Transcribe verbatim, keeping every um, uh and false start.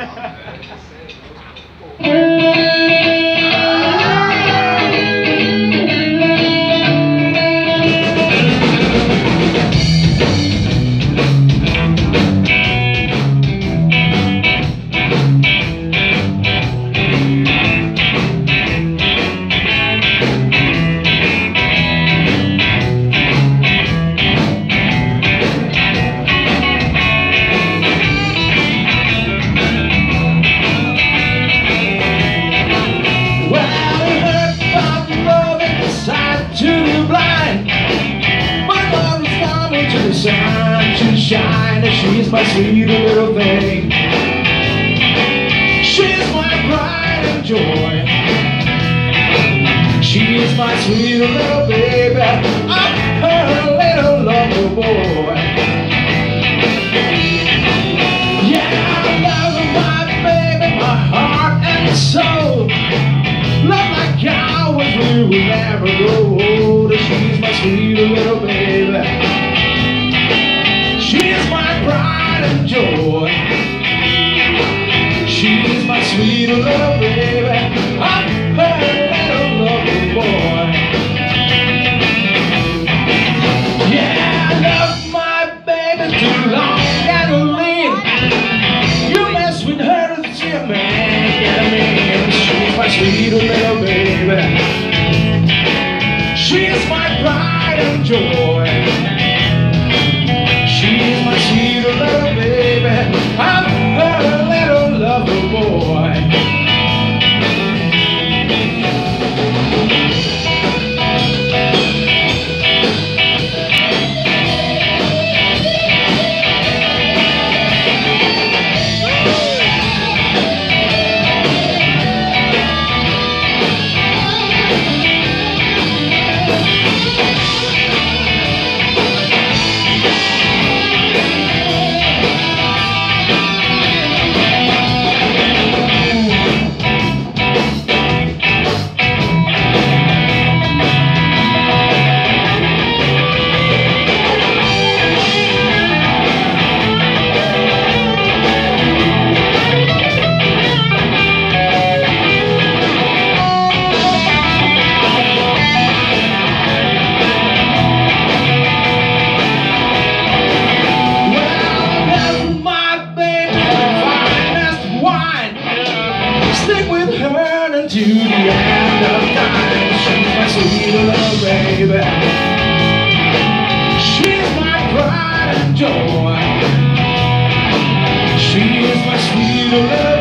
Sun to shine, and she's my sweet little thing. She's my pride and joy. She's my sweet little baby. I'm her little lover boy. Yeah, I love my baby, my heart and soul. Love like ours, we will never grow old. She's my sweet little baby. She's my pride and joy. She's my sweet little baby. I'm her little lover boy. Yeah, I love my baby too long and lean. You mess with her, it's your man, get me. She's my sweet little baby. She's my pride and joy. She's my sweet little baby. I'm her little lover boy. Stick with her until the end of time. She's my sweet little baby. She's my pride and joy. She is my sweet little